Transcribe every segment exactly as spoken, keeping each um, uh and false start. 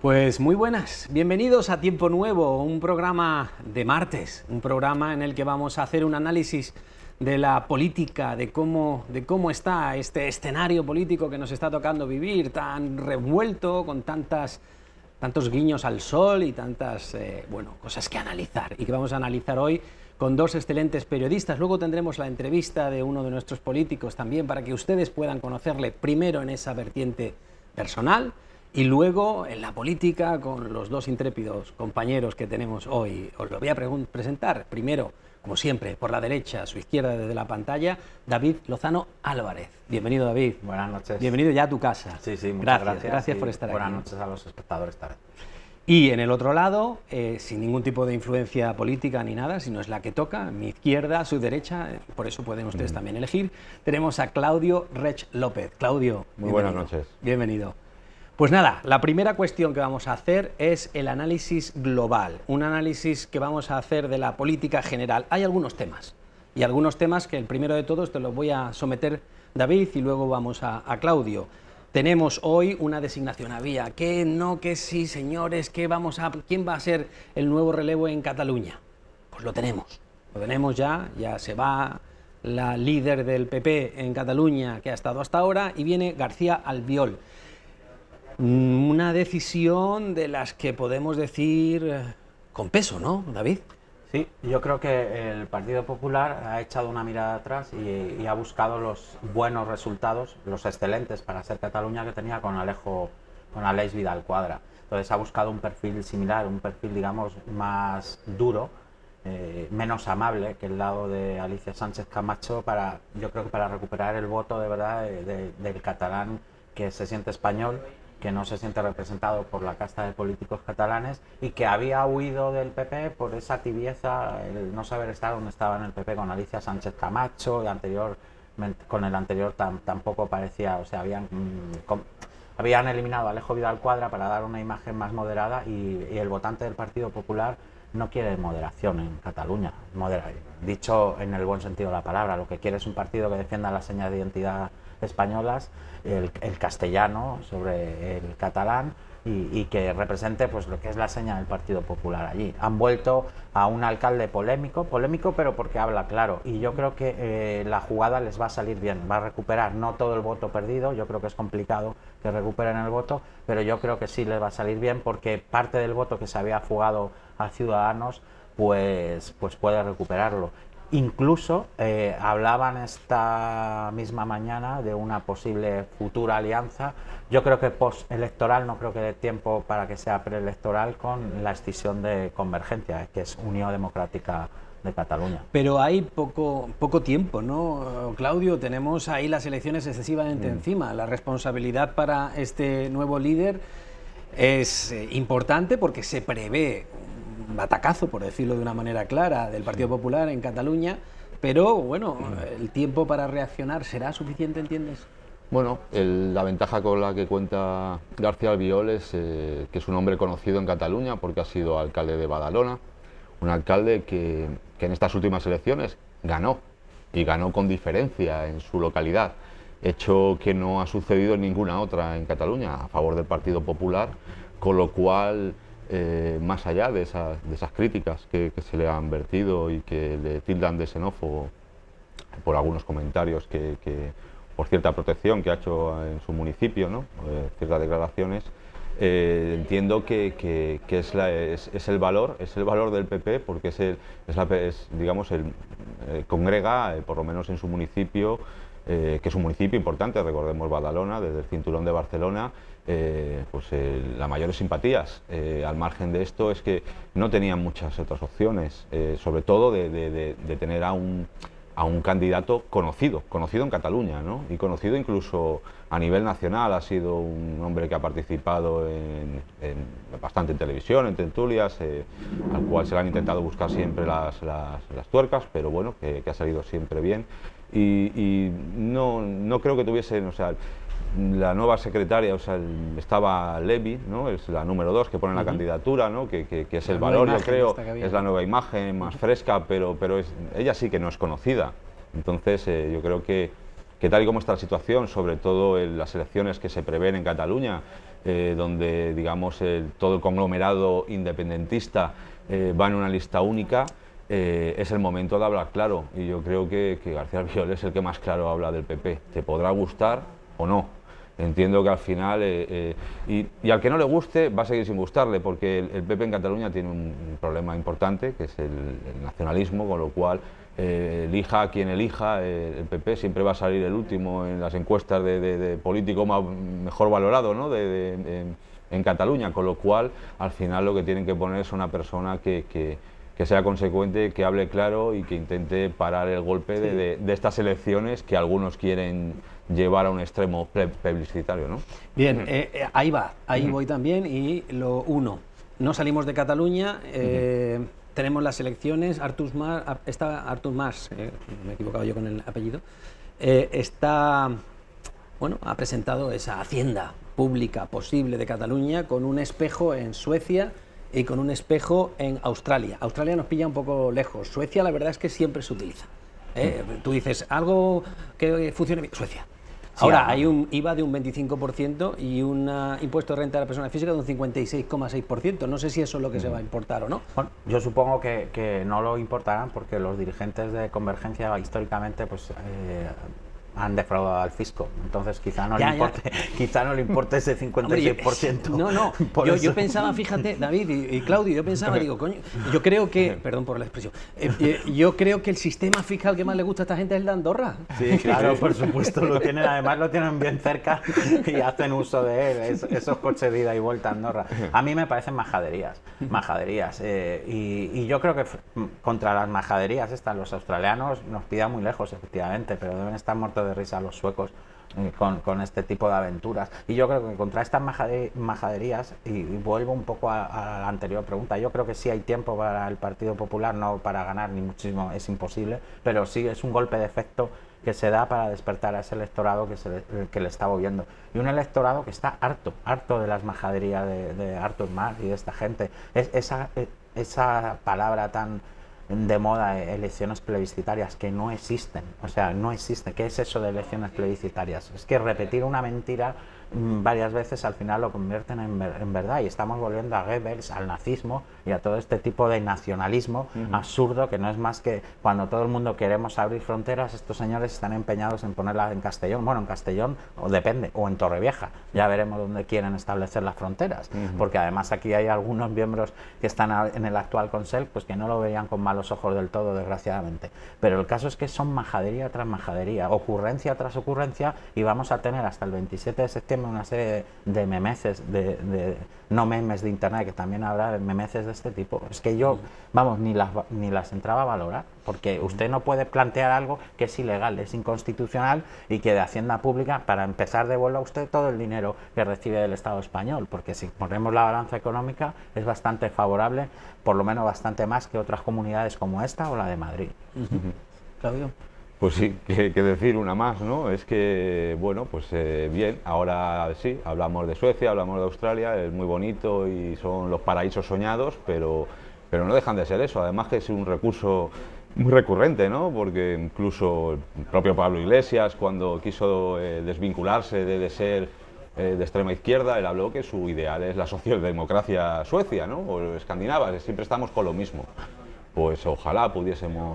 Pues muy buenas, bienvenidos a Tiempo Nuevo, un programa de martes, un programa en el que vamos a hacer un análisis de la política, de cómo, de cómo está este escenario político que nos está tocando vivir, tan revuelto, con tantas, tantos guiños al sol y tantas eh, bueno, cosas que analizar, y que vamos a analizar hoy con dos excelentes periodistas. Luego tendremos la entrevista de uno de nuestros políticos también, para que ustedes puedan conocerle primero en esa vertiente personal, y luego en la política con los dos intrépidos compañeros que tenemos hoy. Os lo voy a presentar primero, como siempre, por la derecha, a su izquierda desde la pantalla, David Lozano Álvarez. Bienvenido, David. Buenas noches. Bienvenido ya a tu casa. Sí, sí, muchas gracias. gracias. Gracias y por estar buenas aquí. Buenas noches a los espectadores también. Y en el otro lado, eh, sin ningún tipo de influencia política ni nada, sino es la que toca, mi izquierda, su derecha, por eso pueden ustedes mm. también elegir, tenemos a Claudio Rech López. Claudio, muy buenas noches. Bienvenido. Pues nada, la primera cuestión que vamos a hacer es el análisis global, un análisis que vamos a hacer de la política general. Hay algunos temas, y algunos temas que el primero de todos te los voy a someter, David, y luego vamos a, a Claudio. Tenemos hoy una designación a vía, que no, que sí, señores, que vamos a, ¿quién va a ser el nuevo relevo en Cataluña? Pues lo tenemos, lo tenemos ya, ya se va la líder del P P en Cataluña, que ha estado hasta ahora, y viene García Albiol. Una decisión de las que podemos decir con peso, ¿no, David? Sí, yo creo que el Partido Popular ha echado una mirada atrás y, y ha buscado los buenos resultados, los excelentes para ser Cataluña que tenía con Alejo, con Aleix Vidal Quadra. Entonces ha buscado un perfil similar, un perfil, digamos, más duro, eh, menos amable que el lado de Alicia Sánchez Camacho, para, yo creo que para recuperar el voto de verdad de, de, del catalán que se siente español, que no se siente representado por la casta de políticos catalanes y que había huido del P P por esa tibieza, el no saber estar donde estaba en el P P con Alicia Sánchez Camacho, y anterior, con el anterior tam, tampoco parecía, o sea, habían, com, habían eliminado a Alejo Vidal Quadra para dar una imagen más moderada, y, y el votante del Partido Popular no quiere moderación en Cataluña, modera, dicho en el buen sentido de la palabra. Lo que quiere es un partido que defienda las señas de identidad españolas, el, el castellano sobre el catalán, y, y que represente pues lo que es la seña del Partido Popular allí. Han vuelto a un alcalde polémico, polémico pero porque habla claro, y yo creo que eh, la jugada les va a salir bien, va a recuperar no todo el voto perdido. Yo creo que es complicado que recuperen el voto, pero yo creo que sí les va a salir bien, porque parte del voto que se había fugado a Ciudadanos pues, pues puede recuperarlo. Incluso eh, hablaban esta misma mañana de una posible futura alianza. Yo creo que postelectoral, no creo que dé tiempo para que sea preelectoral, con la escisión de Convergencia, que es Unión Democrática de Cataluña. Pero hay poco, poco tiempo, ¿no, Claudio? Tenemos ahí las elecciones excesivamente mm. encima. La responsabilidad para este nuevo líder es eh, importante, porque se prevé un batacazo, por decirlo de una manera clara, del Partido Popular en Cataluña, pero bueno, el tiempo para reaccionar ¿será suficiente, entiendes? Bueno, el, la ventaja con la que cuenta García Albiol es eh, que es un hombre conocido en Cataluña, porque ha sido alcalde de Badalona, un alcalde que, que en estas últimas elecciones ganó, y ganó con diferencia en su localidad, hecho que no ha sucedido en ninguna otra en Cataluña a favor del Partido Popular, con lo cual, Eh, más allá de, esa, de esas críticas que, que se le han vertido y que le tildan de xenófobo por algunos comentarios, que, que por cierta protección que ha hecho en su municipio, ¿no? eh, ciertas declaraciones, eh, entiendo que, que, que es, la, es, es el valor es el valor del P P, porque es, el, es, la, es digamos el eh, congrega, eh, por lo menos en su municipio, eh, que es un municipio importante, recordemos Badalona, desde el cinturón de Barcelona. Eh, pues eh, las mayores simpatías, eh, al margen de esto, es que no tenían muchas otras opciones, eh, sobre todo de, de, de, de tener a un, a un candidato conocido, conocido en Cataluña, ¿no? Y conocido incluso a nivel nacional. Ha sido un hombre que ha participado en, en bastante en televisión, en tertulias, eh, al cual se le han intentado buscar siempre las, las, las tuercas, pero bueno, que, que ha salido siempre bien, y, y no, no creo que tuviesen, o sea, la nueva secretaria, o sea, el, estaba Levi, ¿no? Es la número dos que pone en la uh-huh. candidatura, ¿no? Que, que, que es el valor, yo creo, es la nueva imagen, más uh-huh. fresca, pero, pero es, ella sí que no es conocida. Entonces, eh, yo creo que, que tal y como está la situación, sobre todo en las elecciones que se prevén en Cataluña, eh, donde digamos el, todo el conglomerado independentista eh, va en una lista única, eh, es el momento de hablar claro, y yo creo que, que García Albiol es el que más claro habla del P P. Te podrá gustar o no. Entiendo que al final, eh, eh, y, y al que no le guste va a seguir sin gustarle, porque el, el P P en Cataluña tiene un, un problema importante, que es el, el nacionalismo, con lo cual eh, elija a quien elija, eh, el P P siempre va a salir el último en las encuestas de, de, de político más, mejor valorado, ¿no? de, de, de, en Cataluña, con lo cual al final lo que tienen que poner es una persona que, que, que sea consecuente, que hable claro y que intente parar el golpe sí. de, de, de estas elecciones que algunos quieren llevar a un extremo plebiscitario, ¿no? Bien, eh, eh, ahí va, ahí voy también, y lo uno, no salimos de Cataluña, eh, uh-huh. tenemos las elecciones, Artur Mas, está Artur Mas, eh, me he equivocado yo con el apellido, eh, está, bueno, ha presentado esa hacienda pública posible de Cataluña con un espejo en Suecia y con un espejo en Australia. Australia nos pilla un poco lejos, Suecia la verdad es que siempre se utiliza. ¿eh? Uh-huh. Tú dices, algo que funcione bien, Suecia. Ahora, hay un I V A de un veinticinco por ciento y un uh, impuesto de renta de la persona física de un cincuenta y seis coma seis por ciento. No sé si eso es lo que mm. se va a importar o no. Bueno, yo supongo que, que no lo importarán porque los dirigentes de Convergencia históricamente pues eh, han defraudado al fisco. Entonces quizá no, ya, le, importe, quizá no le importe ese cincuenta y seis por ciento. Hombre, no, no. Yo, yo pensaba, fíjate, David y, y Claudio, yo pensaba, digo, coño, yo creo que, perdón por la expresión, eh, eh, yo creo que el sistema fiscal que más le gusta a esta gente es el de Andorra. Sí, claro, por supuesto, lo tienen, además lo tienen bien cerca y hacen uso de él, es, esos coches de ida y vuelta a Andorra. A mí me parecen majaderías, majaderías. Eh, y, y yo creo que contra las majaderías estas, los australianos nos pidan muy lejos, efectivamente, pero deben estar muertos de risa los suecos eh, con, con este tipo de aventuras. Y yo creo que contra estas majade, majaderías, y, y vuelvo un poco a, a la anterior pregunta, yo creo que sí hay tiempo para el Partido Popular, no para ganar, ni muchísimo, es imposible, pero sí es un golpe de efecto que se da para despertar a ese electorado que, se le, que le está moviendo. Y un electorado que está harto, harto de las majaderías de, de Artur Mas y de esta gente. Es, esa, esa palabra tan de moda, elecciones plebiscitarias, que no existen, o sea, no existe. ¿Qué es eso de elecciones plebiscitarias? Es que repetir una mentira mmm, varias veces al final lo convierten en, ver, en verdad, y estamos volviendo a Goebbels, al nazismo y a todo este tipo de nacionalismo uh-huh. absurdo, que no es más que cuando todo el mundo queremos abrir fronteras, estos señores están empeñados en ponerlas en Castellón, bueno, en Castellón, o depende, o en Torrevieja, ya veremos dónde quieren establecer las fronteras, uh-huh. porque además aquí hay algunos miembros que están en el actual Consell, pues que no lo veían con malos ojos del todo, desgraciadamente. Pero el caso es que son majadería tras majadería, ocurrencia tras ocurrencia, y vamos a tener hasta el veintisiete de septiembre una serie de memeces, de, de no memes de internet, que también habrá memeces de este tipo. Es que yo, vamos, ni las, ni las entraba a valorar, porque usted no puede plantear algo que es ilegal, es inconstitucional, y que de Hacienda Pública, para empezar, devuelva a usted todo el dinero que recibe del Estado español, porque si ponemos la balanza económica es bastante favorable, por lo menos bastante más que otras comunidades como esta o la de Madrid. Uh-huh. Claudio. Pues sí, que, que decir una más, ¿no? Es que, bueno, pues eh, bien, ahora sí, hablamos de Suecia, hablamos de Australia, es muy bonito y son los paraísos soñados, pero, pero no dejan de ser eso, además que es un recurso muy recurrente, ¿no? Porque incluso el propio Pablo Iglesias, cuando quiso eh, desvincularse de, de ser eh, de extrema izquierda, él habló que su ideal es la socialdemocracia suecia, ¿no? O escandinava, siempre estamos con lo mismo. Pues ojalá pudiésemos...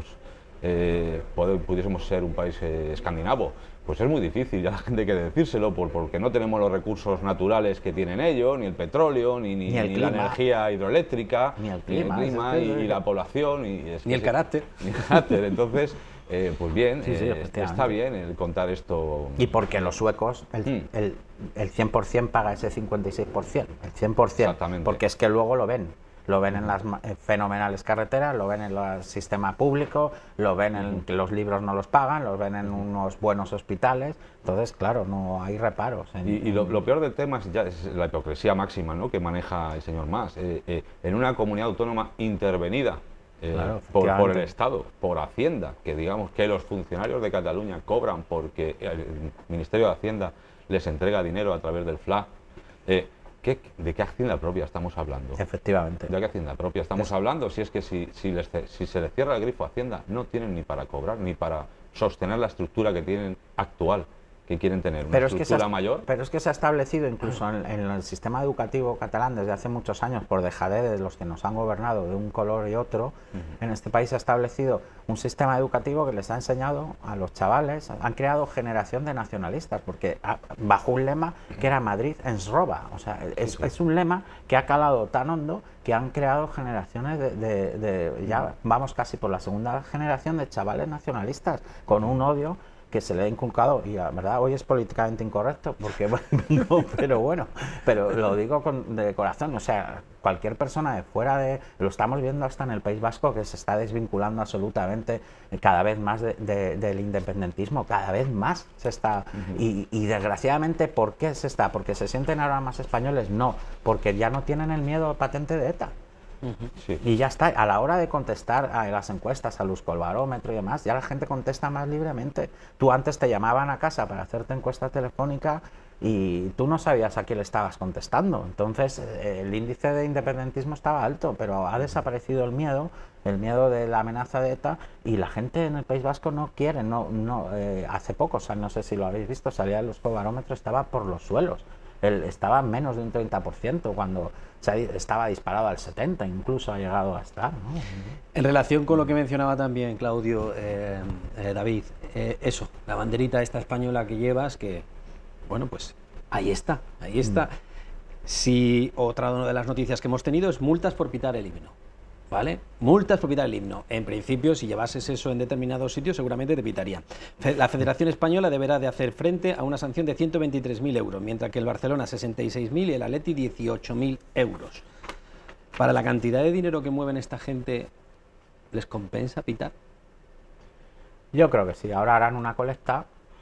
Eh, poder, pudiésemos ser un país eh, escandinavo, pues es muy difícil, ya la gente hay que decírselo, por, porque no tenemos los recursos naturales que tienen ellos, ni el petróleo, ni, ni, ni, el ni la energía hidroeléctrica, ni el clima, ni el clima y, y la población, y es ni el carácter. Ni el carácter, entonces, eh, pues bien, sí, sí, eh, está bien el contar esto. Y porque los suecos, el, mm. el, el cien por ciento paga ese cincuenta y seis por ciento, el cien por ciento, exactamente. Porque es que luego lo ven. Lo ven en las fenomenales carreteras, lo ven en el sistema público, lo ven en que los libros no los pagan, lo ven en unos buenos hospitales. Entonces, claro, no hay reparos. En, y y lo, lo peor del tema es, ya es la hipocresía máxima, ¿no?, que maneja el señor Mas. Eh, eh, en una comunidad autónoma intervenida eh, claro, por, por el Estado, por Hacienda, que digamos que los funcionarios de Cataluña cobran porque el Ministerio de Hacienda les entrega dinero a través del F L A. Eh, ¿Qué, ¿De qué hacienda propia estamos hablando? Efectivamente. ¿De qué hacienda propia estamos es... hablando? Si es que si, si, les, si se les cierra el grifo a Hacienda, no tienen ni para cobrar, ni para sostener la estructura que tienen actual, que quieren tener, una pero es que se estructura ha, mayor. Pero es que se ha establecido incluso en, en el sistema educativo catalán desde hace muchos años, por dejadez de los que nos han gobernado de un color y otro, uh-huh. En este país se ha establecido un sistema educativo que les ha enseñado a los chavales, han creado generación de nacionalistas, porque a, bajo un lema que era Madrid ens roba, o sea, es, sí, sí. es un lema que ha calado tan hondo que han creado generaciones de, de, de ya vamos casi por la segunda generación de chavales nacionalistas, con un odio que se le ha inculcado, y la verdad hoy es políticamente incorrecto, porque no, pero bueno, pero lo digo con, de corazón, o sea, cualquier persona de fuera de, lo estamos viendo hasta en el País Vasco, que se está desvinculando absolutamente cada vez más de, de, del independentismo, cada vez más se está, uh-huh. y, y desgraciadamente, ¿por qué se está? ¿Porque se sienten ahora más españoles? No, porque ya no tienen el miedo patente de ETA. Uh-huh. Sí. Y ya está, a la hora de contestar a las encuestas, al Euskobarómetro y demás, ya la gente contesta más libremente. Tú antes te llamaban a casa para hacerte encuesta telefónica y tú no sabías a quién le estabas contestando. Entonces eh, el índice de independentismo estaba alto, pero ha desaparecido el miedo, el miedo de la amenaza de ETA, y la gente en el País Vasco no quiere, no, no, eh, hace poco, o sea, no sé si lo habéis visto, salía el Euskobarómetro, estaba por los suelos. Él estaba menos de un treinta por ciento cuando estaba disparado al setenta por ciento, incluso ha llegado a estar, ¿no? En relación con lo que mencionaba también Claudio, eh, eh, David, eh, eso, la banderita esta española que llevas, que, bueno, pues ahí está, ahí está. Mm. Si otra de las noticias que hemos tenido es multas por pitar el himno, ¿vale? Multas por pitar el himno. En principio, si llevases eso en determinados sitios, seguramente te pitarían. La Federación Española deberá de hacer frente a una sanción de ciento veintitrés mil euros, mientras que el Barcelona sesenta y seis mil y el Atleti dieciocho mil euros. Para la cantidad de dinero que mueven esta gente, ¿les compensa pitar? Yo creo que sí. Ahora harán una colecta.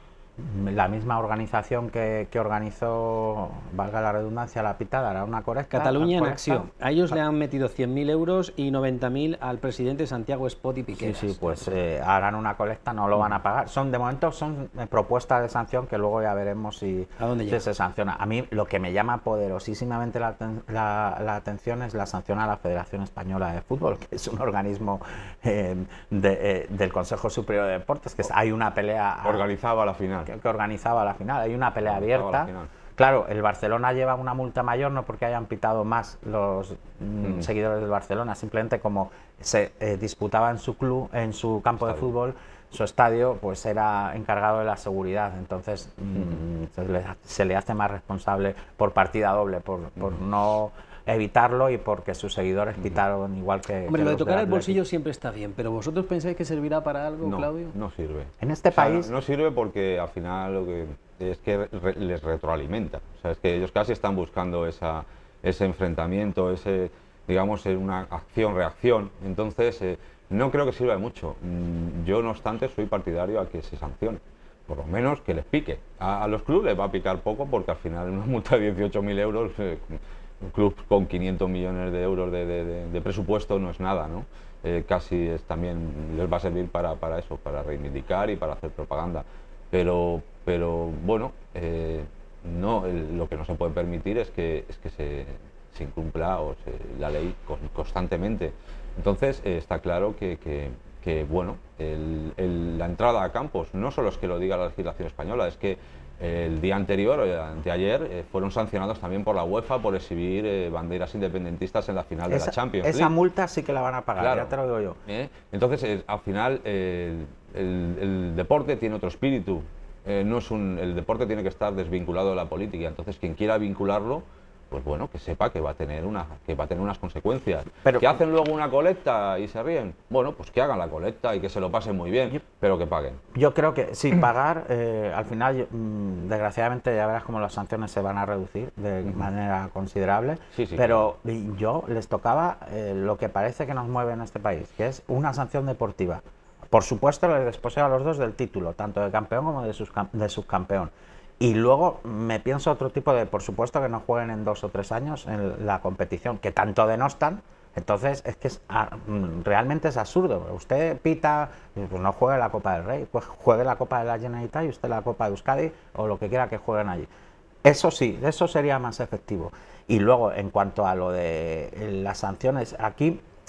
La misma organización que, que organizó, valga la redundancia, la pitada, hará una colecta. Cataluña en acción. A ellos le han metido cien mil euros y noventa mil al presidente Santiago Espot y Piqueras. Sí, sí, pues eh, harán una colecta, no lo van a pagar. Son, de momento son eh, propuestas de sanción que luego ya veremos si, ¿A dónde si se sanciona. A mí lo que me llama poderosísimamente la, la, la atención es la sanción a la Federación Española de Fútbol, que es un organismo eh, de, eh, del Consejo Superior de Deportes, que es, hay una pelea... Organizaba la final. Que, que organizaba la final, hay una pelea abierta. Claro, el Barcelona lleva una multa mayor no porque hayan pitado más los mm. seguidores del Barcelona, simplemente como se eh, disputaba en su club, en su campo estadio. de fútbol, su estadio, pues era encargado de la seguridad, entonces mm. se, le, se le hace más responsable por partida doble, por, por mm. no evitarlo y porque sus seguidores pitaron igual que... Hombre, que lo de tocar de el bolsillo siempre está bien, pero ¿vosotros pensáis que servirá para algo, no, Claudio? No sirve. En este o sea, país... No, no sirve porque al final lo que es que re, les retroalimenta. O sea, es que ellos casi están buscando esa, ese enfrentamiento, ese, digamos, una acción-reacción. Entonces, eh, no creo que sirva de mucho. Yo, no obstante, soy partidario a que se sancione. Por lo menos que les pique. A, a los clubes les va a picar poco porque al final una multa de dieciocho mil euros... Eh, un club con quinientos millones de euros de, de, de, de presupuesto no es nada, ¿no? Eh, casi es, también les va a servir para, para eso, para reivindicar y para hacer propaganda. Pero, pero bueno, eh, no, el, lo que no se puede permitir es que, es que se, se incumpla o se, la ley con, constantemente. Entonces eh, está claro que, que, que bueno, el, el, la entrada a campos no solo es que lo diga la legislación española, es que el día anterior, eh, anteayer, eh, fueron sancionados también por la UEFA por exhibir eh, banderas independentistas en la final esa, de la Champions League. Esa multa sí que la van a pagar, claro, ya te lo digo yo. Eh, entonces, eh, al final, eh, el, el deporte tiene otro espíritu. Eh, no es un, el deporte tiene que estar desvinculado de la política. Entonces, quien quiera vincularlo, pues bueno, que sepa que va a tener una, que va a tener unas consecuencias. Pero que hacen luego una colecta y se ríen, bueno, pues que hagan la colecta y que se lo pasen muy bien, yo, pero que paguen. Yo creo que sí, pagar, eh, al final, yo, mmm, desgraciadamente ya verás cómo las sanciones se van a reducir de uh-huh. manera considerable, sí, sí, pero claro. yo les tocaba eh, lo que parece que nos mueve en este país, que es una sanción deportiva. Por supuesto, les desposeo a los dos del título, tanto de campeón como de, sus, de subcampeón. Y luego me pienso otro tipo de, por supuesto, que no jueguen en dos o tres años en la competición, que tanto denostan. Entonces, es que es, realmente es absurdo. Usted pita, pues no juegue la Copa del Rey, pues juegue la Copa de la Generalitat y usted la Copa de Euskadi o lo que quiera que jueguen allí. Eso sí, eso sería más efectivo. Y luego, en cuanto a lo de las sanciones, aquí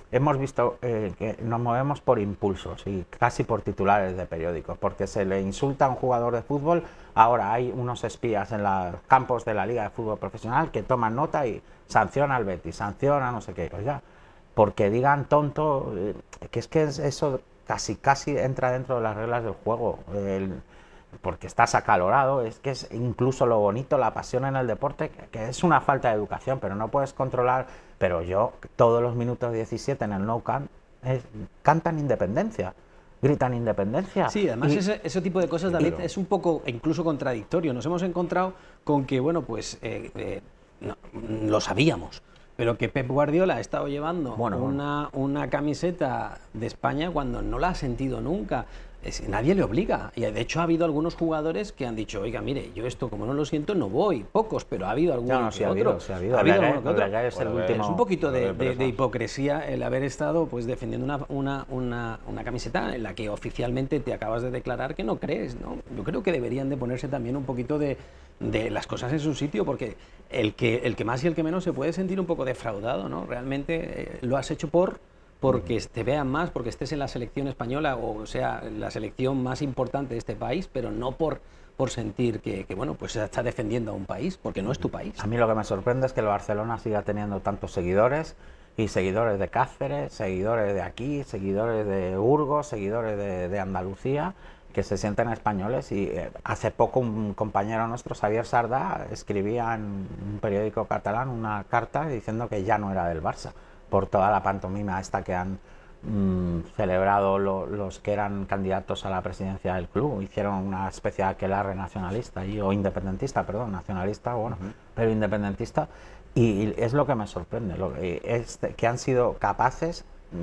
hemos visto eh, que nos movemos por impulsos y casi por titulares de periódicos, porque se le insulta a un jugador de fútbol, ahora hay unos espías en los campos de la Liga de Fútbol Profesional que toman nota y sanciona al Betis, sanciona no sé qué, oiga, porque digan tonto, eh, que es que eso casi casi entra dentro de las reglas del juego, el, porque estás acalorado, es que es incluso lo bonito, la pasión en el deporte, que, que es una falta de educación, pero no puedes controlar. Pero yo, todos los minutos diecisiete en el Nou Camp, es, cantan independencia, gritan independencia. Sí, además y, ese, ese tipo de cosas, David, pero... es un poco incluso contradictorio. Nos hemos encontrado con que, bueno, pues eh, eh, no, lo sabíamos, pero que Pep Guardiola ha estado llevando bueno, una, una camiseta de España cuando no la ha sentido nunca. Es, nadie le obliga. Y de hecho ha habido algunos jugadores que han dicho, oiga, mire, yo esto como no lo siento no voy. Pocos, pero ha habido alguno no, no, que sí, ha otro. habido, sí, ha habido. Ha habido Legué, alguno que otro. Legué es el Bueno, último. Es un poquito de, de de, de hipocresía el haber estado pues defendiendo una, una, una, una camiseta en la que oficialmente te acabas de declarar que no crees, ¿no? Yo creo que deberían de ponerse también un poquito de, de las cosas en su sitio, porque el que, el que más y el que menos se puede sentir un poco defraudado, ¿no? Realmente eh, lo has hecho por... porque te vean más, porque estés en la selección española, o sea, la selección más importante de este país, pero no por, por sentir que, que, bueno, pues está defendiendo a un país, porque no es tu país. A mí lo que me sorprende es que el Barcelona siga teniendo tantos seguidores, y seguidores de Cáceres, seguidores de aquí, seguidores de Burgos, seguidores de, de Andalucía, que se sienten españoles. Y eh, hace poco un compañero nuestro, Xavier Sardá, escribía en un periódico catalán una carta diciendo que ya no era del Barça, por toda la pantomima esta que han mmm, celebrado lo, los que eran candidatos a la presidencia del club. Hicieron una especie de aquelarre nacionalista, y, o independentista, perdón, nacionalista, bueno, uh-huh. pero independentista, y, y es lo que me sorprende, lo que, es que han sido capaces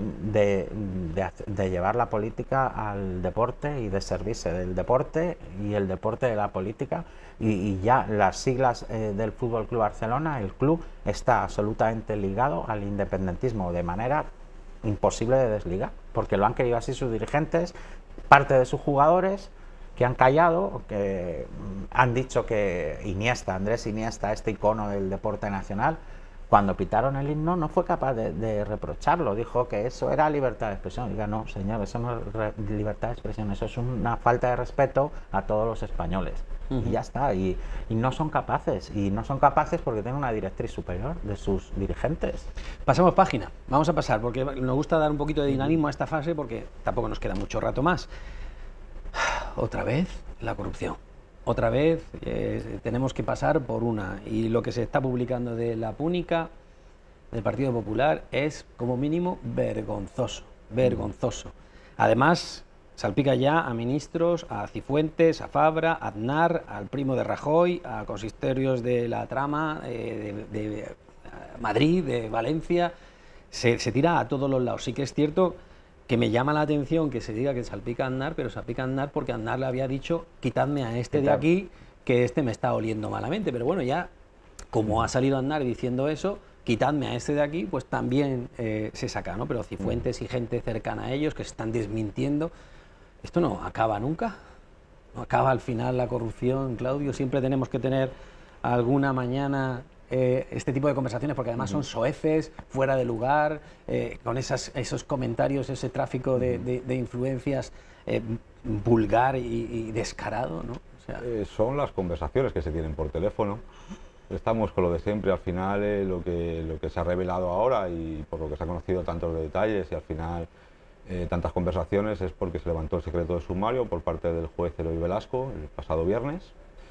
de, de, de llevar la política al deporte y de servirse del deporte y el deporte de la política. Y, y ya las siglas eh, del Fútbol Club Barcelona, el club está absolutamente ligado al independentismo de manera imposible de desligar, porque lo han querido así sus dirigentes, parte de sus jugadores que han callado, que han dicho que Iniesta, Andrés Iniesta, este icono del deporte nacional, cuando pitaron el himno no fue capaz de, de reprocharlo, dijo que eso era libertad de expresión. Diga, no, señor, eso no es re- libertad de expresión, eso es una falta de respeto a todos los españoles. Uh-huh. Y ya está, y, y no son capaces, y no son capaces porque tienen una directriz superior de sus dirigentes. Pasamos página, vamos a pasar, porque nos gusta dar un poquito de dinamismo a esta fase, porque tampoco nos queda mucho rato más. Otra vez la corrupción. Otra vez eh, tenemos que pasar por una, y lo que se está publicando de la púnica del Partido Popular es como mínimo vergonzoso, vergonzoso. Además, salpica ya a ministros, a Cifuentes, a Fabra, a Aznar, al primo de Rajoy, a consistorios de la trama eh, de, de Madrid, de Valencia, se, se tira a todos los lados. Sí que es cierto que me llama la atención que se diga que salpica a Aznar, pero salpica a Aznar porque Aznar le había dicho, quitadme a este de aquí, que este me está oliendo malamente. Pero bueno, ya como ha salido Aznar diciendo eso, quitadme a este de aquí, pues también eh, se saca, ¿no? Pero Cifuentes y gente cercana a ellos que se están desmintiendo, esto no acaba nunca, no acaba al final la corrupción, Claudio. Siempre tenemos que tener alguna mañana Eh, este tipo de conversaciones, porque además son soeces, fuera de lugar, eh, con esas, esos comentarios, ese tráfico de, de, de influencias eh, vulgar y, y descarado, ¿no? O sea, eh, son las conversaciones que se tienen por teléfono. Estamos con lo de siempre, al final eh, lo, que, lo que se ha revelado ahora y por lo que se ha conocido tantos detalles y al final eh, tantas conversaciones es porque se levantó el secreto de sumario por parte del juez Eloy Velasco el pasado viernes.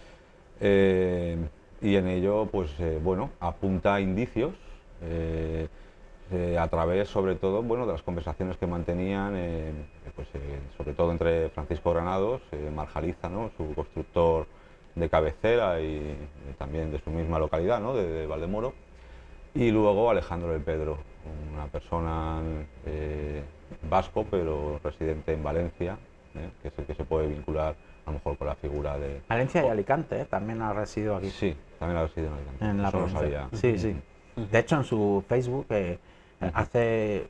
Eh, Y en ello, pues eh, bueno, apunta indicios eh, eh, a través, sobre todo, bueno, de las conversaciones que mantenían, eh, pues, eh, sobre todo entre Francisco Granados, eh, Marjaliza, ¿no?, su constructor de cabecera y eh, también de su misma localidad, ¿no?, de, de Valdemoro, y luego Alejandro de Pedro, una persona eh, vasco, pero residente en Valencia, eh, que es el que se puede vincular a lo mejor con la figura de... Valencia y Alicante, ¿eh? También ha residido aquí. Sí, también ha residido en Alicante. En la Eso lo provincia. sabía. Sí, sí. De hecho, en su Facebook, eh, hace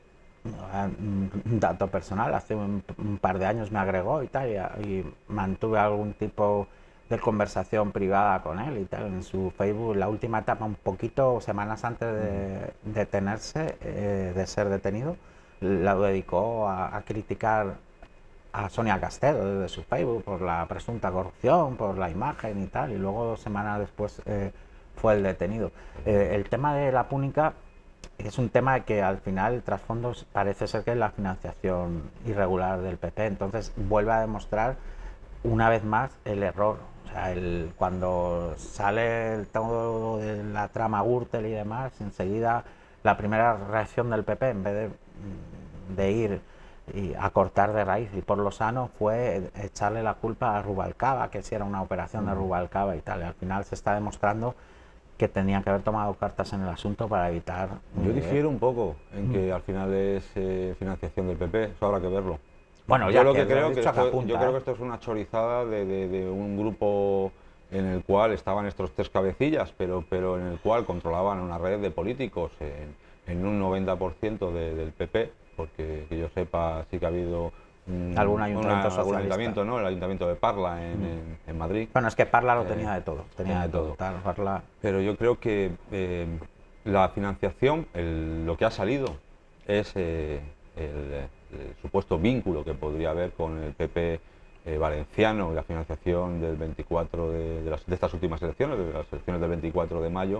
un dato personal, hace un, un par de años me agregó y tal, y, y mantuve algún tipo de conversación privada con él y tal, en su Facebook, la última etapa, un poquito, semanas antes de detenerse, eh, de ser detenido. la dedicó a, a criticar a Sonia Castelo desde su Facebook por la presunta corrupción, por la imagen y tal, y luego dos semanas después eh, fue el detenido. Eh, el tema de la púnica es un tema que al final el trasfondo parece ser que es la financiación irregular del P P, entonces vuelve a demostrar una vez más el error. O sea, el, cuando sale el, todo de la trama Gürtel y demás, enseguida la primera reacción del P P, en vez de, de ir y a cortar de raíz y por lo sano, fue echarle la culpa a Rubalcaba, que si era una operación de Rubalcaba y tal. Y al final se está demostrando que tenían que haber tomado cartas en el asunto para evitar... Yo difiero un poco en que al final es eh, financiación del P P, eso habrá que verlo. Bueno, yo ya lo que, que creo que, que esto, apunta, yo ¿eh? creo que esto es una chorizada de, de, de un grupo en el cual estaban estos tres cabecillas, pero, pero en el cual controlaban una red de políticos en, en un noventa por ciento de, del P P, porque que yo sepa sí que ha habido un, algún ayuntamiento una, algún socialista. ayuntamiento, ¿no? El ayuntamiento de Parla en, mm. en, en Madrid. Bueno, es que Parla lo eh, tenía de todo, tenía de todo. Tal, Parla... Pero yo creo que eh, la financiación, el, lo que ha salido es eh, el, el supuesto vínculo que podría haber con el P P eh, valenciano y la financiación del veinticuatro de, de, las, de estas últimas elecciones, de las elecciones del veinticuatro de mayo,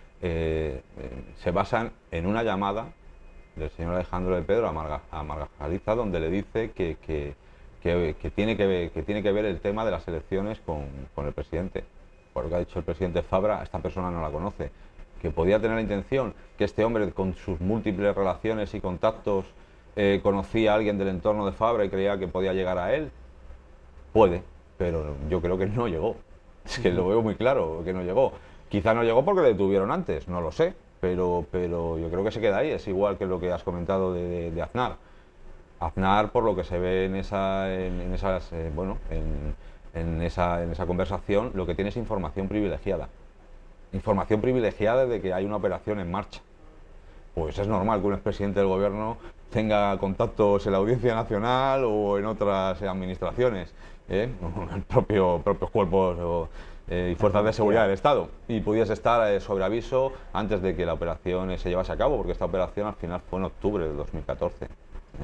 eh, eh, se basan en una llamada del señor Alejandro de Pedro a, Marga, a Margariza, donde le dice que, que, que, que, tiene que, ver, que tiene que ver el tema de las elecciones con, con el presidente. Por lo que ha dicho el presidente Fabra, esta persona no la conoce. Que podía tener la intención que este hombre, con sus múltiples relaciones y contactos, eh, conocía a alguien del entorno de Fabra y creía que podía llegar a él. Puede, pero yo creo que no llegó. Es que lo veo muy claro, que no llegó. Quizá no llegó porque le detuvieron antes, no lo sé, pero, pero yo creo que se queda ahí. Es igual que lo que has comentado de, de, de Aznar. Aznar, por lo que se ve en, esa, en, en esas, eh, bueno, en, en, esa, en esa conversación, lo que tiene es información privilegiada. Información privilegiada de que hay una operación en marcha. Pues es normal que un expresidente del gobierno tenga contactos en la Audiencia Nacional o en otras administraciones, ¿eh? en propio, propios cuerpos o, eh, y fuerzas de seguridad del Estado, y pudiese estar eh, sobre aviso antes de que la operación eh, se llevase a cabo, porque esta operación al final fue en octubre del dos mil catorce. ¿eh?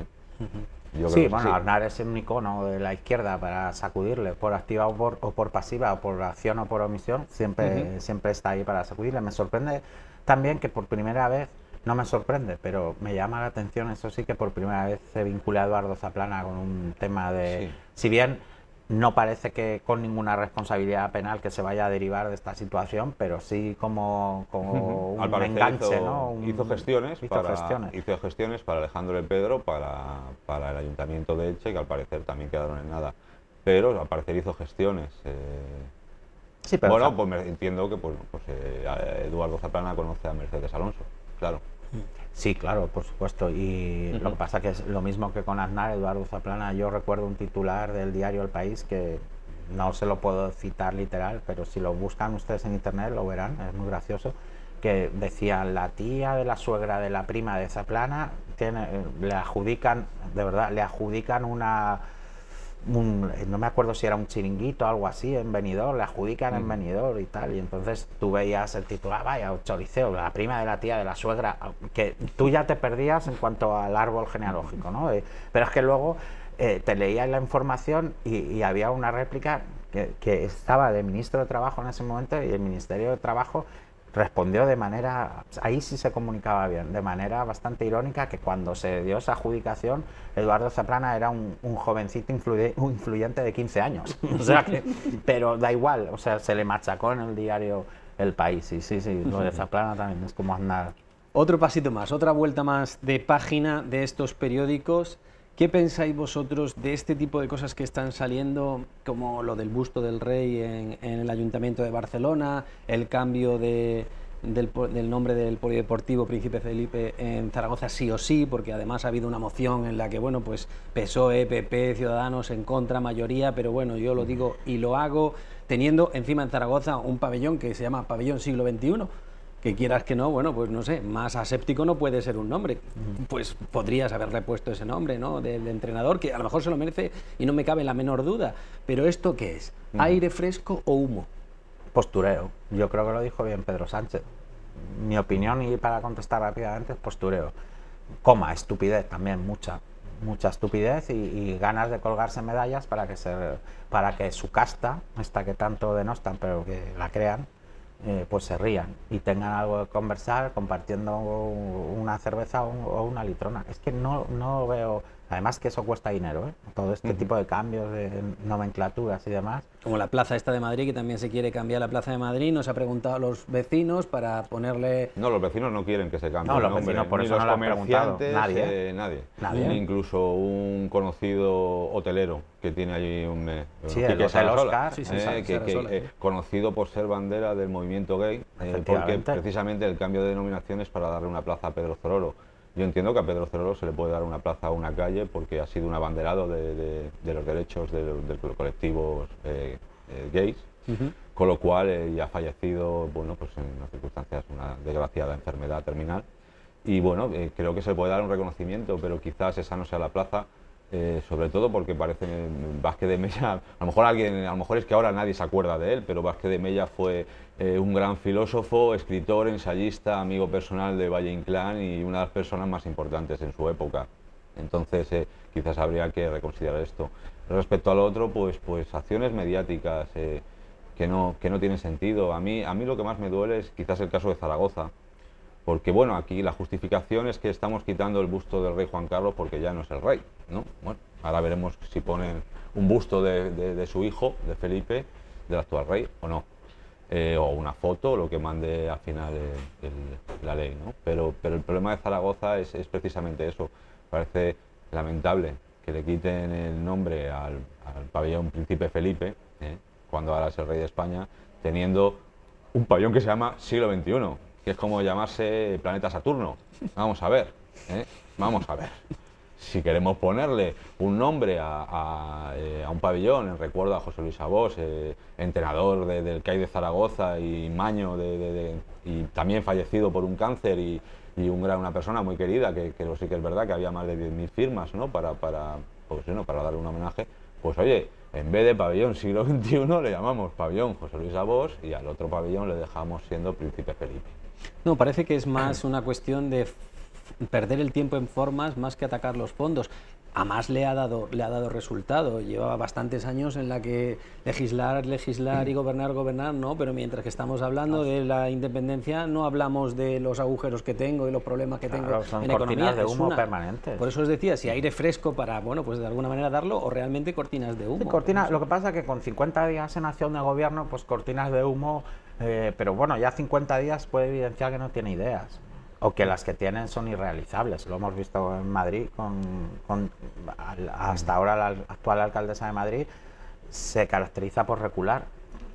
Yo sí, bueno, sí. Aznar es un icono de la izquierda para sacudirle, por activa o por, o por pasiva, o por acción o por omisión, siempre, uh-huh. siempre está ahí para sacudirle. Me sorprende también que por primera vez, no me sorprende, pero me llama la atención, eso sí, que por primera vez se vincula a Eduardo Zaplana con un tema de... Sí. Si bien no parece que con ninguna responsabilidad penal que se vaya a derivar de esta situación, pero sí como, como uh-huh. un enganche, hizo, ¿no? Un, hizo, gestiones hizo para, gestiones. hizo gestiones para Alejandro de Pedro, para, para el Ayuntamiento de Elche, que al parecer también quedaron en nada. Pero al parecer hizo gestiones. Eh... Sí, pero bueno, pues me entiendo que pues, pues, eh, Eduardo Zaplana conoce a Mercedes Alonso, claro. Sí, claro, por supuesto. Y uh-huh. lo que pasa que es lo mismo que con Aznar, Eduardo Zaplana. Yo recuerdo un titular del diario El País que no se lo puedo citar literal, pero si lo buscan ustedes en internet lo verán, es muy gracioso, que decía: la tía de la suegra de la prima de Zaplana tiene, le adjudican, de verdad, le adjudican una... Un, no me acuerdo si era un chiringuito o algo así en Benidorm, le adjudican mm. en Benidorm y tal, y entonces tú veías el titular, vaya, choriceo, la prima de la tía de la suegra, que tú ya te perdías en cuanto al árbol genealógico, ¿no? Eh, pero es que luego eh, te leías la información y, y había una réplica que, que estaba de ministro de Trabajo en ese momento, y el Ministerio de Trabajo respondió de manera, ahí sí se comunicaba bien, de manera bastante irónica, que cuando se dio esa adjudicación, Eduardo Zaplana era un, un jovencito influye, un influyente de quince años, o sea que, pero da igual, o sea, se le machacó en el diario El País, y sí, sí, lo de Zaplana también es como Aznar. Otro pasito más, otra vuelta más de página de estos periódicos. ¿Qué pensáis vosotros de este tipo de cosas que están saliendo, como lo del busto del rey en, en el Ayuntamiento de Barcelona, el cambio de, del, del nombre del polideportivo Príncipe Felipe en Zaragoza sí o sí, porque además ha habido una moción en la que, bueno, pues P S O E, P P, Ciudadanos en contra, mayoría, pero bueno, yo lo digo y lo hago teniendo encima en Zaragoza un pabellón que se llama Pabellón Siglo veintiuno, que quieras que no, bueno, pues no sé, más aséptico no puede ser un nombre. Pues podrías haberle puesto ese nombre, ¿no?, del entrenador, que a lo mejor se lo merece y no me cabe la menor duda. Pero ¿esto qué es? ¿Aire fresco o humo? Postureo. Yo creo que lo dijo bien Pedro Sánchez. Mi opinión, y para contestar rápidamente, es postureo. coma, estupidez también, mucha, mucha estupidez y, y ganas de colgarse medallas para que, se, para que su casta, esta que tanto denostan pero que la crean, eh, pues se rían y tengan algo de conversar compartiendo una cerveza o, o una litrona. Es que no, no veo... Además que eso cuesta dinero, ¿eh? Todo este uh-huh. tipo de cambios de nomenclaturas y demás. Como la plaza esta de Madrid, que también se quiere cambiar la plaza de Madrid, nos ha preguntado a los vecinos para ponerle... No, los vecinos no quieren que se cambie no, el los nombre, vecinos por ni eso los no lo han preguntado. Nadie, eh, nadie. nadie. nadie. Incluso un conocido hotelero que tiene allí un... Eh, sí, el Hotel Oscar, sí, sí, eh, que, que, eh, conocido por ser bandera del movimiento gay, eh, porque precisamente el cambio de denominación es para darle una plaza a Pedro Zororo. Yo entiendo que a Pedro Zororo se le puede dar una plaza o una calle porque ha sido un abanderado de, de, de los derechos de, de los colectivos eh, eh, gays, uh-huh. con lo cual eh, ya ha fallecido, bueno, pues en unas circunstancias, una desgraciada enfermedad terminal. Y bueno, eh, creo que se le puede dar un reconocimiento, pero quizás esa no sea la plaza, eh, sobre todo porque parece eh, Vázquez de Mella, a lo mejor alguien, a lo mejor es que ahora nadie se acuerda de él, pero Vázquez de Mella fue eh, un gran filósofo, escritor, ensayista, amigo personal de Valle Inclán y una de las personas más importantes en su época. Entonces eh, quizás habría que reconsiderar esto. Respecto al otro, pues, pues acciones mediáticas eh, que, no, que no tienen sentido. A mí, a mí lo que más me duele es quizás el caso de Zaragoza, porque bueno, aquí la justificación es que estamos quitando el busto del rey Juan Carlos porque ya no es el rey, ¿no? Bueno, ahora veremos si ponen un busto de, de, de su hijo, de Felipe, del actual rey, o no. Eh, o una foto, lo que mande al final eh, el, la ley, ¿no? Pero, pero el problema de Zaragoza es, es precisamente eso. Parece lamentable que le quiten el nombre al, al pabellón Príncipe Felipe, ¿eh? Cuando ahora es el rey de España, teniendo un pabellón que se llama Siglo veintiuno, que es como llamarse Planeta Saturno. Vamos a ver, ¿eh? Vamos a ver. Si queremos ponerle un nombre a, a, eh, a un pabellón en recuerdo a José Luis Abós, eh, entrenador de, del C A I de Zaragoza y maño de, de, de, y también fallecido por un cáncer y, y un gran, una persona muy querida, que, que sí que es verdad que había más de diez mil firmas, ¿no? para, para, pues, ¿no? para darle un homenaje, pues oye, en vez de pabellón siglo veintiuno le llamamos pabellón José Luis Abós y al otro pabellón le dejamos siendo Príncipe Felipe. No, parece que es más una cuestión de perder el tiempo en formas más que atacar los fondos. Además le ha dado, le ha dado resultado. Llevaba bastantes años en la que legislar, legislar y gobernar, gobernar, no, pero mientras que estamos hablando de la independencia no hablamos de los agujeros que tengo y los problemas que claro, tengo son en economía. De humo una, permanentes. Por eso os decía, si aire fresco para, bueno, pues de alguna manera darlo o realmente cortinas de humo. Sí, cortina, lo que pasa es que con cincuenta días en acción de gobierno, pues cortinas de humo, eh, pero bueno, ya cincuenta días puede evidenciar que no tiene ideas. O que las que tienen son irrealizables. Lo hemos visto en Madrid, con, con hasta ahora la actual alcaldesa de Madrid se caracteriza por recular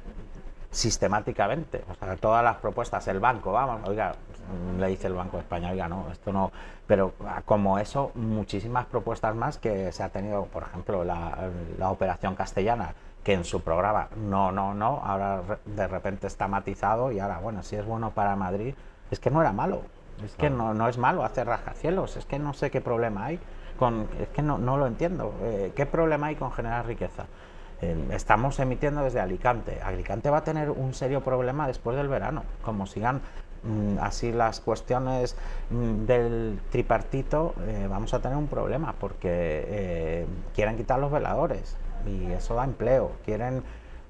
sistemáticamente. O sea, todas las propuestas, el banco, vamos, oiga, le dice el Banco de España, oiga, no, esto no. Pero como eso, muchísimas propuestas más que se ha tenido, por ejemplo, la, la Operación Castellana, que en su programa, no, no, no, ahora de repente está matizado y ahora, bueno, si es bueno para Madrid, es que no era malo. Es que no, no es malo hacer rascacielos, es que no sé qué problema hay, con, es que no, no lo entiendo. Eh, ¿Qué problema hay con generar riqueza? Eh, estamos emitiendo desde Alicante. Alicante va a tener un serio problema después del verano, como sigan mmm, así las cuestiones mmm, del tripartito, eh, vamos a tener un problema, porque eh, quieren quitar los veladores y eso da empleo, quieren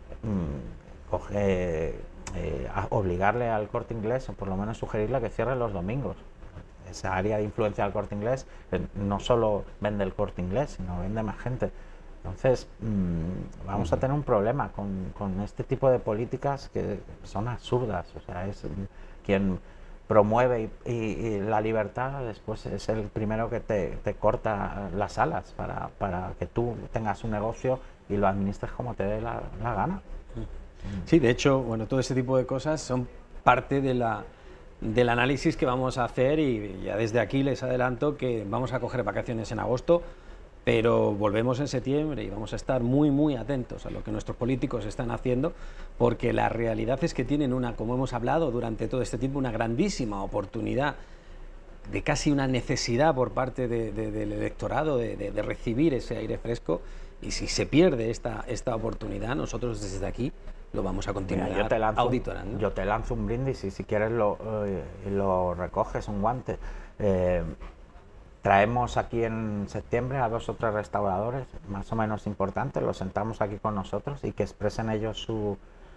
mmm, coger... Eh, obligarle al Corte Inglés o por lo menos sugerirle que cierre los domingos. Esa área de influencia del Corte Inglés eh, no solo vende el Corte Inglés, sino vende más gente. Entonces mmm, vamos uh-huh. a tener un problema con, con este tipo de políticas que son absurdas. O sea, es quien promueve y, y, y la libertad después es el primero que te, te corta las alas para, para que tú tengas un negocio y lo administres como te dé la, la gana. Sí, de hecho, bueno, todo ese tipo de cosas son parte de la, del análisis que vamos a hacer y ya desde aquí les adelanto que vamos a coger vacaciones en agosto, pero volvemos en septiembre y vamos a estar muy, muy atentos a lo que nuestros políticos están haciendo, porque la realidad es que tienen una, como hemos hablado durante todo este tiempo, una grandísima oportunidad de casi una necesidad por parte de, de, del electorado de, de, de recibir ese aire fresco, y si se pierde esta, esta oportunidad, nosotros desde aquí lo vamos a continuar Mira, yo te lanzo, auditorando. Yo te lanzo un brindis y si quieres lo, eh, lo recoges, un guante. Eh, traemos aquí en septiembre a dos o tres restauradores más o menos importantes, los sentamos aquí con nosotros y que expresen ellos su...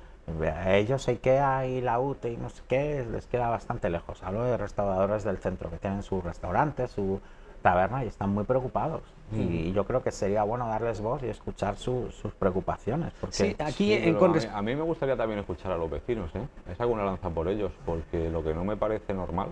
A ellos IKEA y la U T E y no sé qué, les queda bastante lejos. Hablo de restauradores del centro que tienen su restaurante, su taberna y están muy preocupados. Mm. Y yo creo que sería bueno darles voz y escuchar su, sus preocupaciones. Porque sí, aquí sí, en, con... a, mí, a mí me gustaría también escuchar a los vecinos, ¿eh? Es alguna lanza por ellos, porque lo que no me parece normal,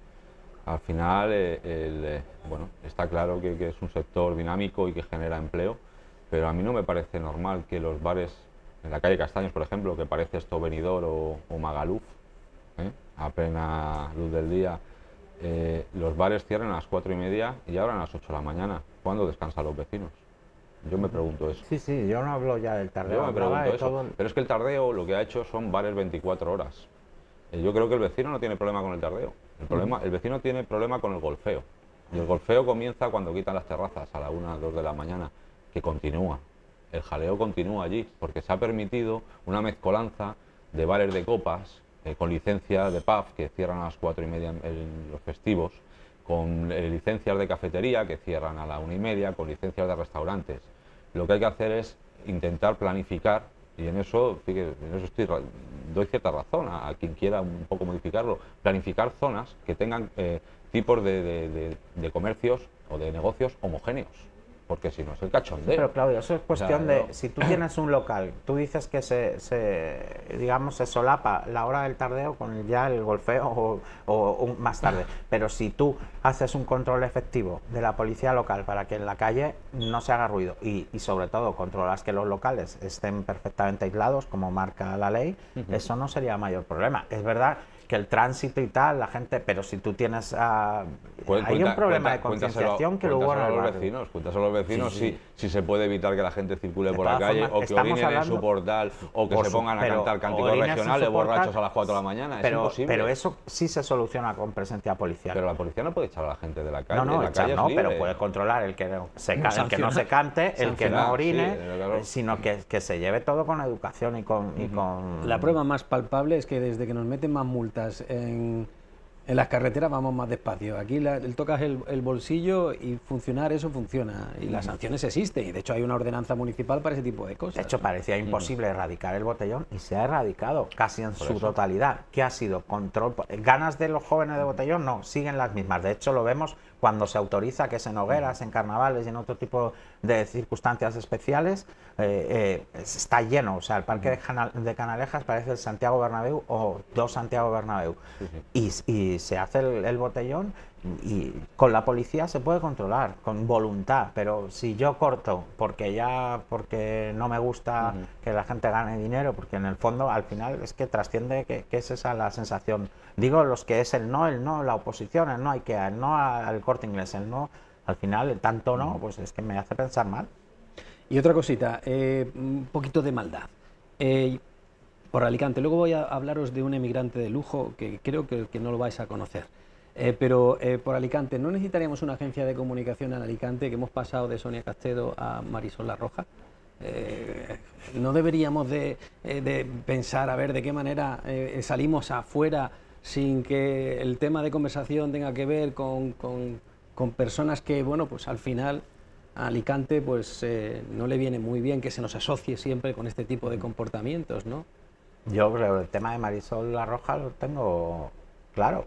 al final, eh, el, eh, bueno, está claro que, que es un sector dinámico y que genera empleo, pero a mí no me parece normal que los bares en la calle Castaños, por ejemplo, que parece esto Benidorm o, o Magaluf, ¿eh? A plena luz del día, eh, los bares cierran a las cuatro y media y abran a las ocho de la mañana. ¿Cuándo descansan los vecinos? Yo me pregunto eso. Sí, sí, yo no hablo ya del tardeo. Yo me pregunto de eso. todo... Pero es que el tardeo lo que ha hecho son bares veinticuatro horas. Eh, yo creo que el vecino no tiene problema con el tardeo. El, problema, el vecino tiene problema con el golfeo. Y el golfeo comienza cuando quitan las terrazas a la una, dos de la mañana, que continúa. El jaleo continúa allí, porque se ha permitido una mezcolanza de bares de copas, eh, con licencias de pub, que cierran a las cuatro y media en, en los festivos, con eh, licencias de cafetería, que cierran a la una y media, con licencias de restaurantes. Lo que hay que hacer es intentar planificar, y en eso, fíjate, en eso estoy, doy cierta razón a, a quien quiera un poco modificarlo, planificar zonas que tengan eh, tipos de, de, de, de comercios o de negocios homogéneos. Porque si no es el cachondeo. Pero Claudio, eso es cuestión, o sea, de, no. si tú tienes un local, tú dices que se, se digamos, se solapa la hora del tardeo con el, ya el golfeo o, o un, más tarde, pero si tú haces un control efectivo de la policía local para que en la calle no se haga ruido y, y sobre todo controlas que los locales estén perfectamente aislados como marca la ley, uh-huh. Eso no sería mayor problema. Es verdad que el tránsito y tal, la gente, pero si tú tienes... Uh, cuenta, hay un problema cuenta, de concienciación que luego... a los vecinos, cuéntaselo a los vecinos sí, sí. Si, si se puede evitar que la gente circule de por la calle formas, o que orinen hablando, en su portal o que se pongan a cantar cánticos regionales borrachos a las cuatro de la mañana. Pero, es imposible. Pero eso sí se soluciona con presencia policial. Pero la policía no puede echar a la gente de la calle. No, no, la echar, calle no, es libre. pero puede controlar el que, se, el que no se cante, el que no orine, sí, claro. Sino que, que se lleve todo con educación y con, uh-huh. y con... La prueba más palpable es que desde que nos meten más multas en... En las carreteras vamos más despacio. Aquí la, el tocas el, el bolsillo y funcionar eso funciona. Y las sanciones existen. Y de hecho hay una ordenanza municipal para ese tipo de cosas. De hecho parecía imposible erradicar el botellón y se ha erradicado casi en su totalidad. ¿Qué ha sido? Control. ¿Ganas de los jóvenes de botellón? No, siguen las mismas. De hecho lo vemos cuando se autoriza que es en hogueras, en carnavales y en otro tipo de circunstancias especiales, eh, eh, está lleno. O sea, el parque de, Canal, de Canalejas parece el Santiago Bernabéu o dos Santiago Bernabéu. Sí, sí. Y, y se hace el, el botellón y con la policía se puede controlar, con voluntad, pero si yo corto porque ya, porque no me gusta uh-huh. que la gente gane dinero, porque en el fondo al final es que trasciende que, que es esa la sensación. Digo los que es el no, el no, la oposición, el no IKEA, el no al Corte Inglés, el no, al final el tanto no, pues es que me hace pensar mal. Y otra cosita, eh, un poquito de maldad. Eh, por Alicante, luego voy a hablaros de un emigrante de lujo que creo que, que no lo vais a conocer. Eh, pero eh, por Alicante, ¿no necesitaríamos una agencia de comunicación en Alicante que hemos pasado de Sonia Castedo a Marisol La Roja? Eh, ¿No deberíamos de, eh, de pensar a ver de qué manera eh, salimos afuera sin que el tema de conversación tenga que ver con, con, con personas que, bueno, pues al final a Alicante pues eh, no le viene muy bien que se nos asocie siempre con este tipo de comportamientos, ¿no? Yo creo que el tema de Marisol La Roja lo tengo claro.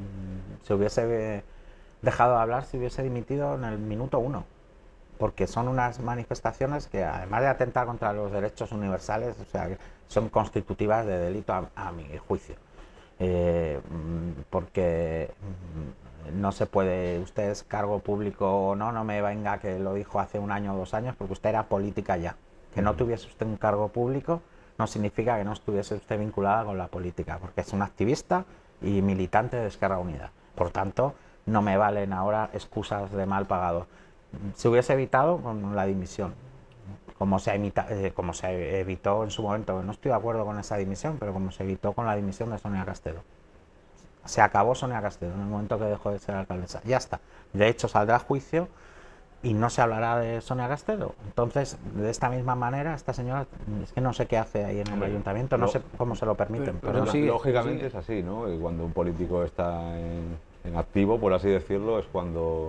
Si hubiese dejado de hablar, si hubiese dimitido en el minuto uno. Porque son unas manifestaciones que, además de atentar contra los derechos universales, o sea, son constitutivas de delito a, a mi juicio. Eh, porque no se puede, usted es cargo público o no, no me venga que lo dijo hace un año o dos años, porque usted era política ya. Que no tuviese usted un cargo público no significa que no estuviese usted vinculada con la política, porque es un activista y militante de Esquerra Unida. Por tanto, no me valen ahora excusas de mal pagado. Se hubiese evitado con la dimisión, como se, imita, eh, como se evitó en su momento. No estoy de acuerdo con esa dimisión, pero como se evitó con la dimisión de Sonia Castedo. Se acabó Sonia Castedo en el momento que dejó de ser alcaldesa. Ya está. De hecho, saldrá a juicio y no se hablará de Sonia Castedo. Entonces, de esta misma manera, esta señora, es que no sé qué hace ahí en el ayuntamiento, no sé cómo se lo permiten. Pero, pero, pero sigue, lógicamente sigue. Es así, ¿no? Y cuando un político está en, en activo, por así decirlo, es cuando,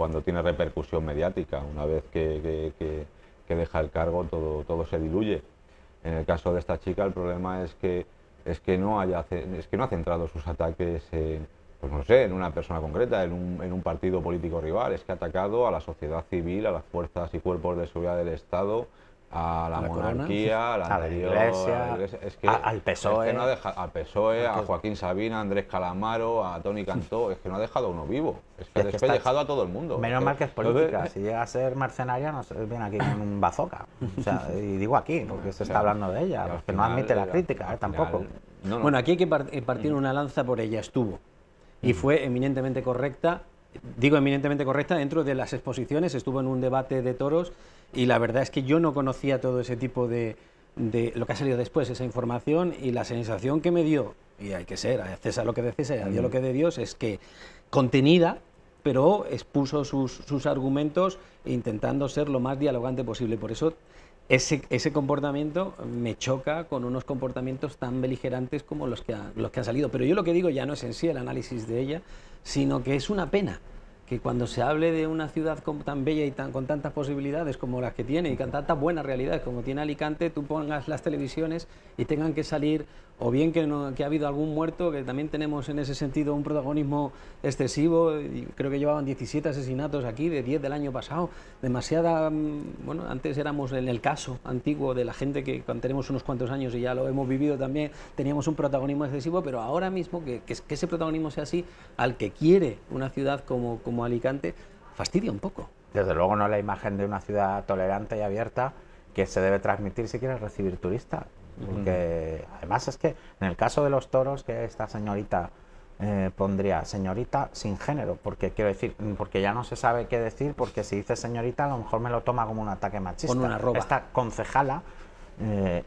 cuando tiene repercusión mediática. Una vez que, que, que, que deja el cargo, todo, todo se diluye. En el caso de esta chica, el problema es que, es que, no, haya, es que no ha centrado sus ataques en, pues no sé, en una persona concreta, en un, en un partido político rival. Es que ha atacado a la sociedad civil, a las fuerzas y cuerpos de seguridad del Estado, a la, ¿A la monarquía, a la, a la anterior, iglesia, a la iglesia. Es que, a, al P S O E, es que no ha dejado, al P S O E, a Joaquín Sabina, a Andrés Calamaro, a Toni Cantó, es que no ha dejado a uno vivo, es que ha despellejado a todo el mundo. Menos mal que es política, si llega a ser mercenaria no se viene aquí con un bazooka, o sea, y digo aquí, porque se está hablando de ella, porque no admite la crítica, eh, tampoco. No, no. Bueno, aquí hay que partir una lanza por ella, estuvo, y fue eminentemente correcta. Digo eminentemente correcta dentro de las exposiciones, estuvo en un debate de toros y la verdad es que yo no conocía todo ese tipo de, de lo que ha salido después, esa información, y la sensación que me dio, y hay que ser, a César lo que de César, a Dios lo que de Dios, es que contenida, pero expuso sus, sus argumentos intentando ser lo más dialogante posible. Por eso ese, ese comportamiento me choca con unos comportamientos tan beligerantes como los que, ha, los que han salido. Pero yo lo que digo ya no es en sí el análisis de ella, sino que es una pena que cuando se hable de una ciudad como tan bella y tan, con tantas posibilidades como las que tiene y con tantas buenas realidades como tiene Alicante, tú pongas las televisiones y tengan que salir, o bien que, no, que ha habido algún muerto, que también tenemos en ese sentido un protagonismo excesivo, y creo que llevaban diecisiete asesinatos aquí, de diez del año pasado, demasiada, bueno, antes éramos en el caso antiguo de la gente que cuando tenemos unos cuantos años y ya lo hemos vivido también, teníamos un protagonismo excesivo, pero ahora mismo que, que, que ese protagonismo sea así, al que quiere una ciudad como, como Alicante, fastidia un poco. Desde luego no es la imagen de una ciudad tolerante y abierta que se debe transmitir si quieres recibir turistas. Porque uh-huh. además es que en el caso de los toros, que esta señorita eh, pondría señorita sin género, porque quiero decir, porque ya no se sabe qué decir, porque si dice señorita a lo mejor me lo toma como un ataque machista. Con una arroba. Esta concejala eh,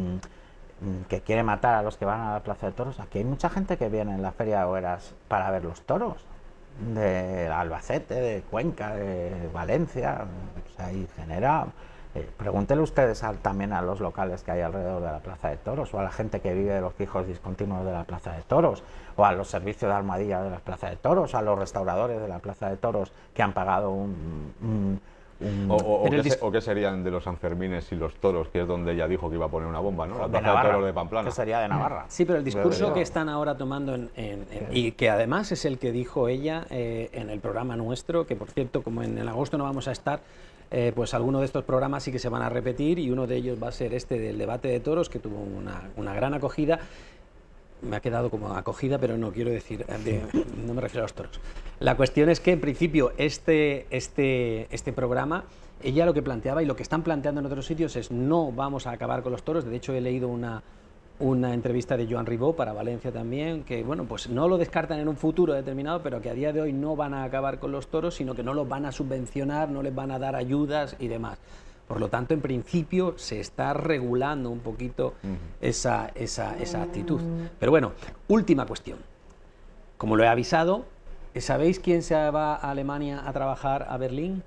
mmm, que quiere matar a los que van a la Plaza de Toros, aquí hay mucha gente que viene en la Feria de Hogueras para ver los toros, de Albacete, de Cuenca, de Valencia, o sea, y genera... Eh, pregúntele ustedes a, también a los locales que hay alrededor de la Plaza de Toros, o a la gente que vive de los fijos discontinuos de la Plaza de Toros, o a los servicios de almohadilla de la Plaza de Toros, a los restauradores de la Plaza de Toros que han pagado un... un, un... O, o, o, qué se, o qué serían de los Sanfermines y los toros, que es donde ella dijo que iba a poner una bomba, ¿no? La Plaza de, Navarra, de Toros de Pamplona. Que sería de Navarra. Sí, pero el discurso que están ahora tomando, en, en, en, y que además es el que dijo ella eh, en el programa nuestro, que por cierto, como en, en agosto no vamos a estar, Eh, pues algunos de estos programas sí que se van a repetir, y uno de ellos va a ser este del debate de toros, que tuvo una, una gran acogida. Me ha quedado como acogida, pero no quiero decir, de, no me refiero a los toros. La cuestión es que en principio este, este, este programa, ella lo que planteaba y lo que están planteando en otros sitios es: no vamos a acabar con los toros. De hecho he leído una una entrevista de Joan Ribó para Valencia también, que bueno, pues no lo descartan en un futuro determinado, pero que a día de hoy no van a acabar con los toros, sino que no los van a subvencionar, no les van a dar ayudas y demás. Por lo tanto, en principio se está regulando un poquito uh-huh. esa, esa, esa actitud. Pero bueno, última cuestión. Como lo he avisado, ¿sabéis quién se va a Alemania a trabajar a Berlín?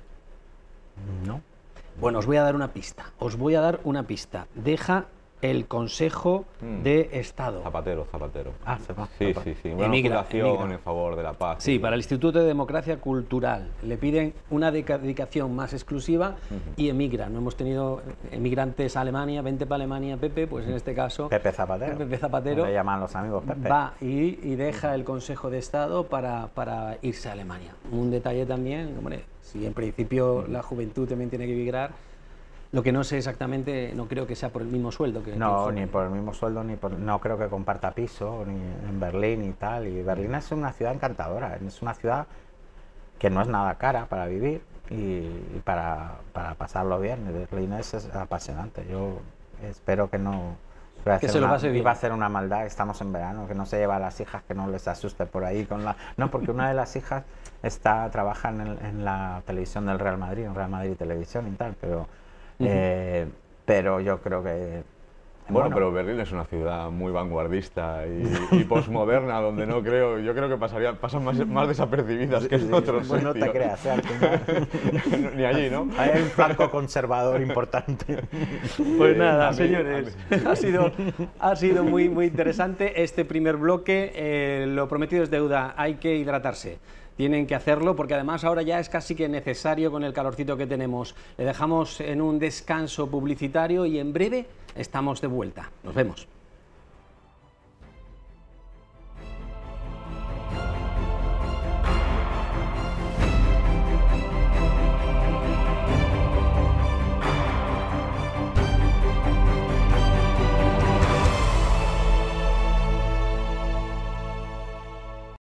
No. Bueno, os voy a dar una pista. Os voy a dar una pista. Deja el Consejo mm. de Estado. Zapatero, Zapatero. Ah, se va. Sí, sí, sí. Una emigra, fundación emigra. en favor de la paz. Sí, para el Instituto de Democracia Cultural. Le piden una dedicación más exclusiva uh-huh. y emigra. No hemos tenido emigrantes a Alemania, vente para Alemania, Pepe, pues en este caso... Pepe Zapatero. Pepe Zapatero. Le llaman los amigos Pepe. Va y, y deja el Consejo de Estado para, para irse a Alemania. Un detalle también, hombre, si en principio uh-huh. la juventud también tiene que emigrar. Lo que no sé exactamente, no creo que sea por el mismo sueldo. Que, no, que ni por el mismo sueldo, ni por, no creo que comparta piso, ni en Berlín y tal. Y Berlín es una ciudad encantadora, es una ciudad que no es nada cara para vivir y, y para, para pasarlo bien. Berlín es, es apasionante. Yo espero que no... Que se lo pase bien. Iba a hacer una maldad, estamos en verano, que no se lleva a las hijas, que no les asuste por ahí con la... No, porque una de las hijas está trabaja en, el, en la televisión del Real Madrid, en Real Madrid Televisión y tal, pero... Uh-huh. eh, pero yo creo que bueno, bueno, pero Berlín es una ciudad muy vanguardista y, y posmoderna, donde no creo, yo creo que pasaría, pasan más, más desapercibidas que en otros pues sitios. No te creas, ¿eh? Al final... Ni allí, ¿no? Hay un flanco conservador importante. Pues nada, señores, ha sido, ha sido muy, muy interesante este primer bloque. Eh, lo prometido es deuda, hay que hidratarse. tienen que hacerlo, porque además ahora ya es casi que necesario con el calorcito que tenemos. Le dejamos en un descanso publicitario y en breve estamos de vuelta. Nos vemos.